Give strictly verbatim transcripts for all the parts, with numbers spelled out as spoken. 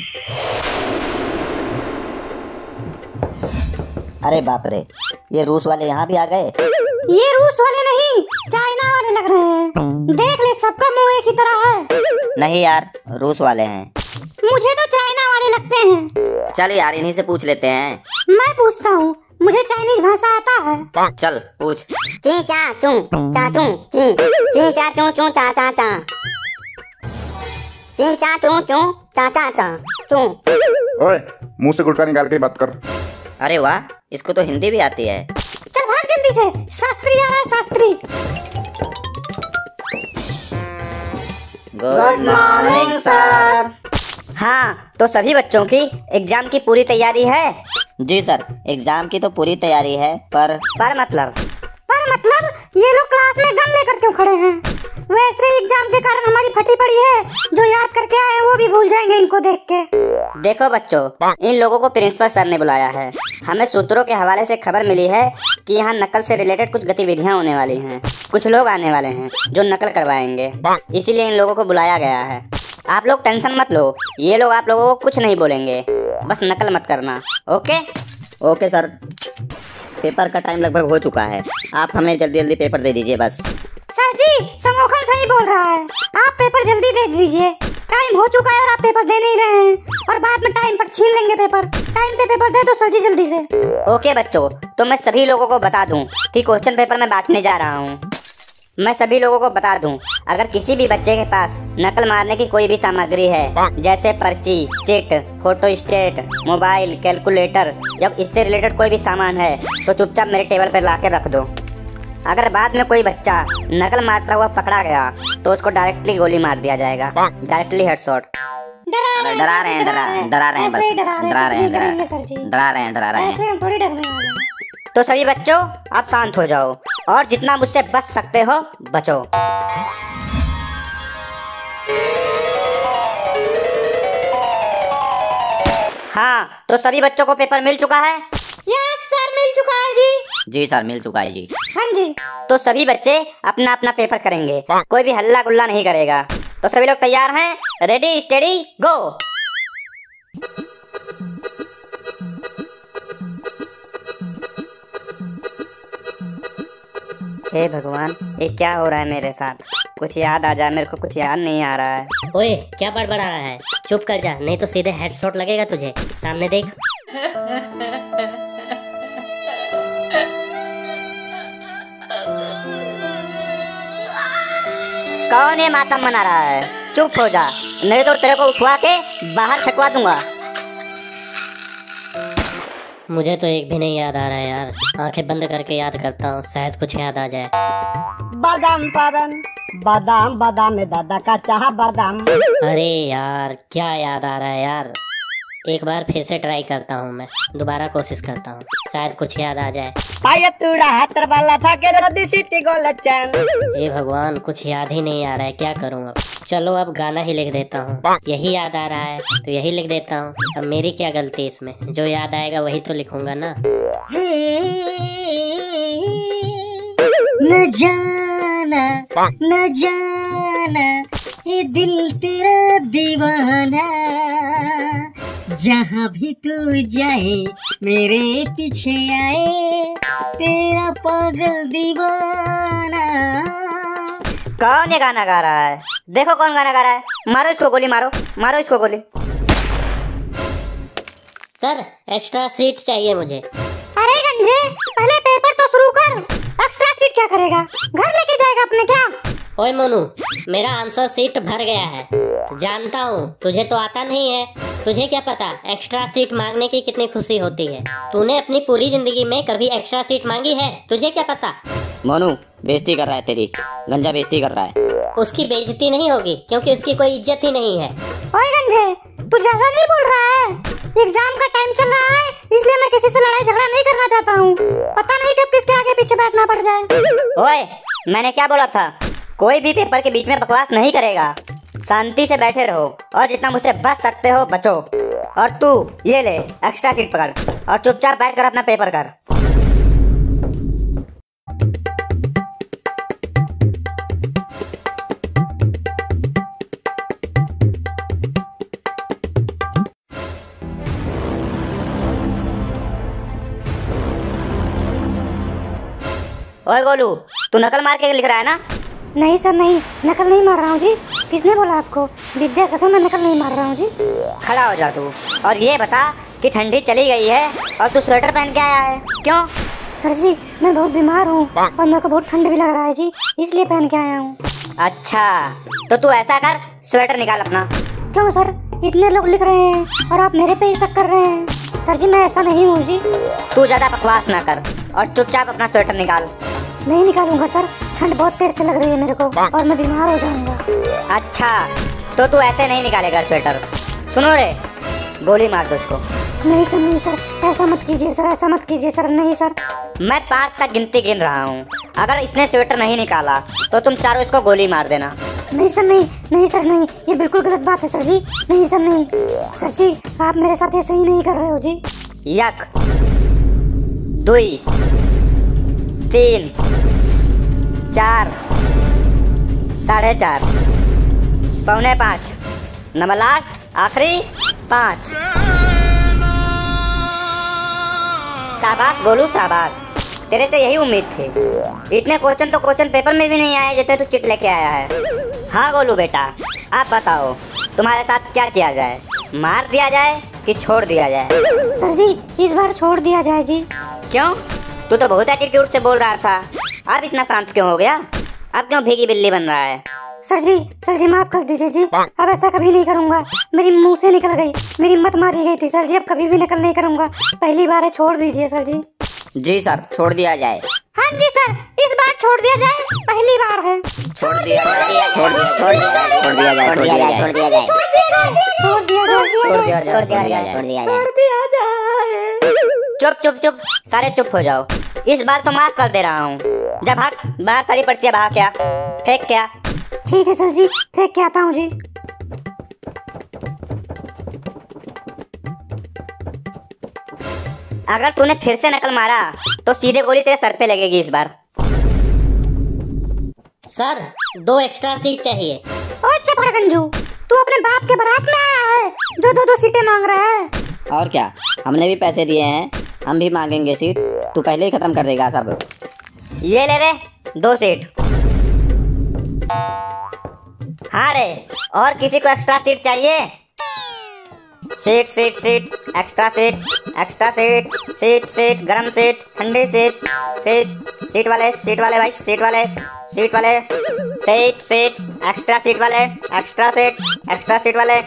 अरे बाप रे, ये रूस वाले यहाँ भी आ गए। ये रूस वाले नहीं, चाइना वाले लग रहे हैं। देख ले, सबका मुंह एक ही तरह है। नहीं यार, रूस वाले हैं। मुझे तो चाइना वाले लगते हैं। चल यार, इन्हीं से पूछ लेते हैं। मैं पूछता हूँ, मुझे चाइनीज भाषा आता है। चल पूछ। ची चा चू चा चू ची ची चा चू चू चा चा चा ची चा चू चू चा चा चा चू। ओए, मुंह से गुटखा निकाल के बात कर। अरे वाह, इसको तो हिंदी भी आती है। चल भाग जल्दी से, शास्त्री आ रहा है, शास्त्री। Good morning sir. हाँ, तो सभी बच्चों की एग्जाम की पूरी तैयारी है? जी सर, एग्जाम की तो पूरी तैयारी है, पर पर मतलब पर मतलब ये लोग क्लास में गन लेकर क्यों खड़े हैं? वैसे एग्जाम के कारण हमारी फटी पड़ी है, जो याद करके आए हैं वो भी भूल जाएंगे इनको देख के। देखो बच्चों, इन लोगों को प्रिंसिपल सर ने बुलाया है। हमें सूत्रों के हवाले से खबर मिली है कि यहाँ नकल से रिलेटेड कुछ गतिविधियाँ होने वाली हैं। कुछ लोग आने वाले हैं जो नकल करवाएंगे, इसीलिए इन लोगों को बुलाया गया है। आप लोग टेंशन मत लो, ये लोग आप लोगों को कुछ नहीं बोलेंगे, बस नकल मत करना। Okay okay sir. पेपर का टाइम लगभग हो चुका है, आप हमें जल्दी जल्दी पेपर दे दीजिए बस। सर जी, समोखन सही बोल रहा है, आप पेपर जल्दी दे दीजिए। टाइम हो चुका है और आप पेपर दे नहीं रहे हैं, और बाद में टाइम पर छीन लेंगे पेपर। टाइम पे पेपर दे दो सर जी, जल्दी से। ओके बच्चों, तो मैं सभी लोगों को बता दूं कि क्वेश्चन पेपर मैं बांटने जा रहा हूं। मैं सभी लोगों को बता दूं, अगर किसी भी बच्चे के पास नकल मारने की कोई भी सामग्री है, जैसे पर्ची, chit, photostat, mobile, calculator या इससे रिलेटेड कोई भी सामान है, तो चुपचाप मेरे टेबल पर ला के रख दो। अगर बाद में कोई बच्चा नकल मारता हुआ पकड़ा गया, तो उसको डायरेक्टली गोली मार दिया जाएगा, डायरेक्टली हेडशॉट। डरा डरा रहे हैं डरा डरा रहे हैं बस डरा रहे हैं डरा रहे हैं डरा रहे हैं डरा रहे हैं। थोड़ी डरने वाले। तो सभी बच्चों, आप शांत हो जाओ और जितना मुझसे बच सकते हो बचो। हाँ, तो सभी बच्चों को पेपर मिल चुका है? यस सर, मिल चुका है जी। जी सर, मिल चुका है जी। हाँ जी, तो सभी बच्चे अपना अपना पेपर करेंगे, कोई भी हल्ला गुल्ला नहीं करेगा। तो सभी लोग तैयार हैं? रेडी स्टेडी गो। हे भगवान, ये क्या हो रहा है मेरे साथ? कुछ याद आ जाए, मेरे को कुछ याद नहीं आ रहा है। ओए, क्या बड़बड़ा रहा है? चुप कर जा, नहीं तो सीधे हेडशॉट लगेगा तुझे। सामने देख। कौन ये मातम मना रहा है? चुप हो जा, नहीं तो तेरे को उठवा के बाहर छकवा दूंगा। मुझे तो एक भी नहीं याद आ रहा है यार, आंखें बंद करके याद करता हूँ, शायद कुछ याद आ जाए। बादाम पादन, बादाम बादाम में दादा का चाह बादाम। अरे यार, क्या याद आ रहा है यार? एक बार फिर से ट्राई करता हूँ, मैं दोबारा कोशिश करता हूँ, शायद कुछ याद आ जाए। हे भगवान, कुछ याद ही नहीं आ रहा है, क्या करूँ अब? चलो अब गाना ही लिख देता हूँ, यही याद आ रहा है तो यही लिख देता हूँ। अब मेरी क्या गलती इसमें, जो याद आएगा वही तो लिखूंगा ना। न जाना न जाना ये दिल तेरा दीवाना, जहाँ भी तू जाए मेरे पीछे आए तेरा पागल दीवाना। कौन ये गाना गा रहा है? देखो कौन गाना गा रहा है। मारो इसको गोली, मारो मारो इसको गोली। सर, एक्स्ट्रा सीट चाहिए मुझे। अरे गंजे, पहले पेपर तो शुरू कर। एक्स्ट्रा सीट क्या करेगा? घर लेके जाएगा अपने क्या? ओए मोनू, मेरा आंसर सीट भर गया है। जानता हूँ तुझे तो आता नहीं है, तुझे क्या पता एक्स्ट्रा सीट मांगने की कितनी खुशी होती है। तूने अपनी पूरी जिंदगी में कभी एक्स्ट्रा सीट मांगी है? तुझे क्या पता? मोनू, बेइज्जती कर रहा है तेरी, गंजा बेइज्जती कर रहा है। उसकी बेइज्जती नहीं होगी क्योंकि उसकी कोई इज्जत ही नहीं है। ओए गंजे, तू ज्यादा नहीं बोल रहा है? एग्जाम का टाइम चल रहा है, इसलिए मैं किसी से लड़ाई झगड़ा नहीं करना चाहता हूँ। पता नहीं कब किसके आगे पीछे बैठना पड़ जाए। ओए, मैंने क्या बोला था? कोई भी पेपर के बीच में बकवास नहीं करेगा। शांति से बैठे रहो और जितना मुझसे बच सकते हो बचो। और तू ये ले एक्स्ट्रा सीट पकड़ और चुपचाप बैठ कर अपना पेपर कर। ओए गोलू, तू नकल मार के लिख रहा है ना? नहीं सर नहीं, नकल नहीं मार रहा हूँ जी। किसने बोला आपको? विद्या कसम, मैं नकल नहीं मार रहा हूँ जी। खड़ा हो जा तू और ये बता कि ठंडी चली गई है और तू स्वेटर पहन के आया है, क्यों? सर जी मैं बहुत बीमार हूँ और मेरे को बहुत ठंड भी लग रहा है जी, इसलिए पहन के आया हूँ। अच्छा, तो तू ऐसा कर, स्वेटर निकाल अपना। क्यों सर, इतने लोग लिख रहे हैं और आप मेरे पे ही शक कर रहे हैं। सर जी मैं ऐसा नहीं हूँ जी। तू ज्यादा बकवास ना कर और चुपचाप अपना स्वेटर निकाल। नहीं निकालूंगा सर, ठंड बहुत तेज से लग रही है मेरे को और मैं बीमार हो जाऊंगा। अच्छा, तो तू ऐसे नहीं निकालेगा स्वेटर। सुनो रे, गोली मार दो उसको। नहीं सर नहीं सर, ऐसा मत कीजिए सर, ऐसा मत कीजिए सर। नहीं सर, मैं पाँच तक गिनती गिन रहा हूँ, अगर इसने स्वेटर नहीं निकाला तो तुम चारों इसको गोली मार देना। नहीं सर नहीं, नहीं सर नहीं, ये बिल्कुल गलत बात है सर जी। नहीं सर नहीं, सर जी आप मेरे साथ ऐसे ही नहीं कर रहे हो जी। एक, दुई, तीन, चार, साढ़े चार, पौने पाँच, नंबर लास्ट आखिरी पाँच। शाबाश गोलू शाबाश, तेरे से यही उम्मीद थी। इतने क्वेश्चन तो क्वेश्चन पेपर में भी नहीं आए जितने तू चिट लेके आया है। हाँ गोलू बेटा, आप बताओ तुम्हारे साथ क्या किया जाए, मार दिया जाए कि छोड़ दिया जाए? सर जी इस बार छोड़ दिया जाए जी। क्यों? तू तो बहुत एटीट्यूड से बोल रहा था, अब इतना शांत क्यों हो गया? अब क्यों भीगी बिल्ली बन रहा है? सर जी सर जी माफ कर दीजिए जी, अब ऐसा कभी नहीं करूंगा। मेरी मुंह से निकल गई, मेरी मत मारी गई थी सर जी, अब कभी भी नकल नहीं करूंगा। पहली बार है, छोड़ दीजिए सर जी। जी सर, छोड़ दिया जाए। हाँ जी सर, इस बार छोड़ दिया जाए, पहली बार है। छोड़ दिया जाए, छोड़ दिया छोड़ दिया छोड़ दिया जाए, छोड़ दिया जाए, छोड़ दिया जाए, छोड़ दिया जाए, छोड़ दिया जाए, छोड़ दिया जाए, छोड़ दिया जाए, छोड़ दिया जाए। छोड़ दिया जाए। चुप चुप चुप, सारे चुप हो जाओ। इस बार तो माफ कर दे रहा हूँ। जब भाग बाहर, सारी पर्चियाँ भाग, क्या फेंक क्या? ठीक है सर जी, फेंक के आता हूँ जी। अगर तूने फिर से नकल मारा तो सीधे गोली तेरे सर पे लगेगी इस बार। सर दो एक्स्ट्रा सीट चाहिए। ओ चपड़ा गंजू, तू अपने बाप के बारात में आया है जो दो दो सीटें मांग रहा है? और क्या, हमने भी पैसे दिए हैं, हम भी मांगेंगे सीट। तू पहले ही खत्म कर देगा सब। ये ले रे दो सीट। हाँ रे, और किसी को एक्स्ट्रा सीट चाहिए? Seat seat seat, extra seat, extra seat, seat seat, गरम सीट, ठंडी सीट, सीट सीट वाले, सीट वाले भाई, सीट वाले, सीट वाले, सीट सीट, एक्स्ट्रा सीट वाले, एक्स्ट्रा सीट, एक्स्ट्रा सीट वाले।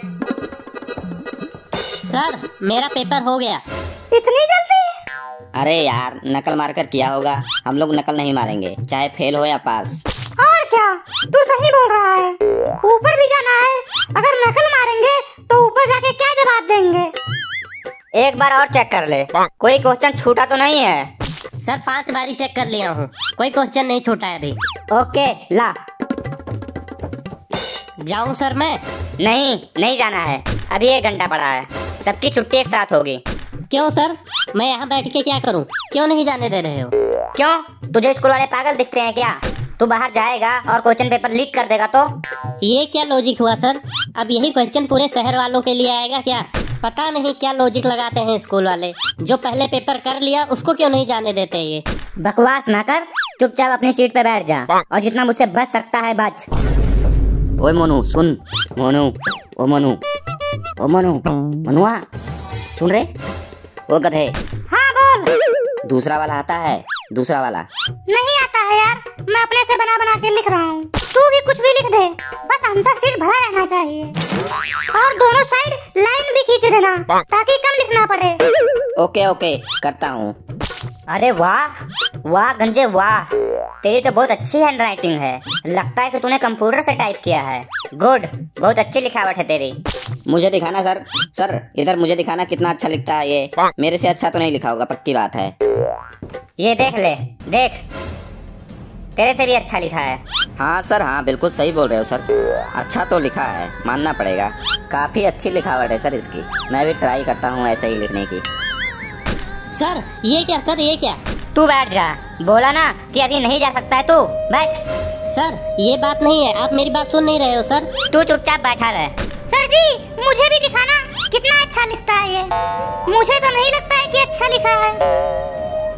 सर मेरा पेपर हो गया। इतनी जल्दी? अरे यार, नकल मारकर किया होगा, हम लोग नकल नहीं मारेंगे, चाहे फेल हो या पास। और क्या, तू सही बोल रहा है, ऊपर भी जाना है। अगर नकल मारेंगे तो ऊपर जाके क्या जवाब देंगे? एक बार और चेक कर ले, कोई क्वेश्चन छूटा तो नहीं है? सर पांच बारी चेक कर लिया हूँ, कोई क्वेश्चन नहीं छूटा है अभी। ओके ला। जाऊँ सर मैं? नहीं, नहीं जाना है, अभी एक घंटा पड़ा है, सबकी छुट्टी एक साथ होगी। क्यों सर, मैं यहाँ बैठ के क्या करूँ? क्यों नहीं जाने दे रहे हो? क्यों, तुझे स्कूल वाले पागल दिखते हैं क्या? तू बाहर जाएगा और क्वेश्चन पेपर लीक कर देगा तो? ये क्या लॉजिक हुआ सर? अब यही क्वेश्चन पूरे शहर वालों के लिए आएगा क्या? पता नहीं क्या लॉजिक लगाते हैं स्कूल वाले, जो पहले पेपर कर लिया उसको क्यों नहीं जाने देते ये? बकवास ना कर, चुपचाप अपनी सीट पे बैठ जा और जितना मुझसे बच सकता है बच। ओए मोनू सुन, मोनू, ओ मोनू, ओ मोनू, मनुआ सुन रे, वो गधे। हाँ बोल। दूसरा वाला आता है, दूसरा वाला। नहीं आता है यार, मैं अपने से बना बना के लिख रहा हूँ। तू भी कुछ भी लिख दे, बस आंसर शीट भरा रहना चाहिए और दोनों साइड लाइन भी खींच देना ताकि कम लिखना पड़े। ओके ओके, करता हूँ। अरे वाह वाह गंजे वाह, तेरी तो बहुत अच्छी हैंड राइटिंग है, लगता है कि तूने कंप्यूटर से टाइप किया है। गुड, बहुत अच्छी लिखावट है तेरी। मुझे दिखाना सर, सर इधर मुझे दिखाना कितना अच्छा लिखता है ये। मेरे से अच्छा तो नहीं लिखा होगा, पक्की बात है। ये देख ले, देख तेरे से भी अच्छा लिखा है। हाँ सर हाँ, बिल्कुल सही बोल रहे हो सर, अच्छा तो लिखा है, मानना पड़ेगा। काफी अच्छी लिखावट है सर इसकी, मैं भी ट्राई करता हूँ ऐसे ही लिखने की। सर ये क्या, सर ये क्या? तू बैठ जा, बोला ना कि अभी नहीं जा सकता है, तू बैठ। सर ये बात नहीं है, आप मेरी बात सुन नहीं रहे हो सर। तू चुपचाप बैठा रहे। सर जी मुझे भी दिखाना कितना अच्छा लिखता है ये, मुझे तो नहीं लगता है कि अच्छा लिखा है।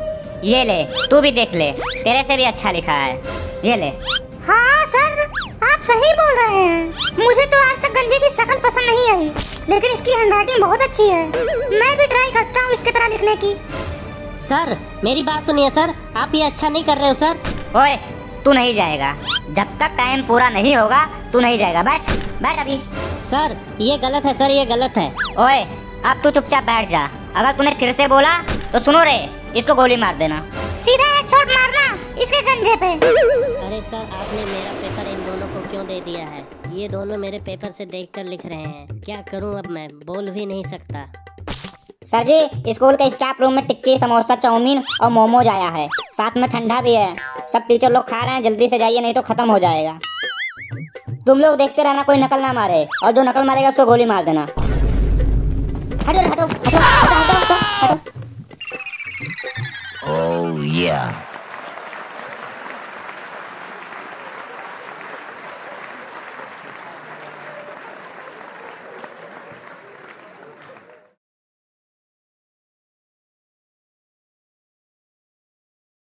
ये ले, तू भी देख ले, तेरे से भी अच्छा लिखा है। ये ले। हाँ सर, आप सही बोल रहे हैं। मुझे तो आज तक गंजे की शक्ल पसंद नहीं आई, लेकिन इसकी हैंडराइटिंग बहुत अच्छी है। मैं भी ट्राई करता हूँ इसके तरह लिखने की। सर मेरी बात सुनिए सर, आप ये अच्छा नहीं कर रहे हो सर। ओए, तू नहीं जाएगा जब तक टाइम पूरा नहीं होगा। तू नहीं जाएगा, बैठ बैठ अभी। सर ये गलत है सर, ये गलत है। ओए, अब तू चुपचाप बैठ जा। अगर तूने फिर से बोला तो सुनो रे, इसको गोली मार देना। सीधा एक शॉट मारना इसके गंजे पे। अरे सर, आपने मेरा पेपर इन दोनों को क्यों दे दिया है? ये दोनों मेरे पेपर से देखकर लिख रहे हैं। क्या करूं अब मैं, बोल भी नहीं सकता। सर जी, स्कूल के स्टाफ रूम में टिक्की, समोसा, चाउमीन और मोमोज आया है, साथ में ठंडा भी है। सब टीचर लोग खा रहे हैं, जल्दी से जाइए नहीं तो खत्म हो जाएगा। तुम लोग देखते रहना, कोई नकल ना मारे, और जो नकल मारेगा उसको गोली मार देना। हटो हटो हटो हटो हटो हटो। Oh yeah.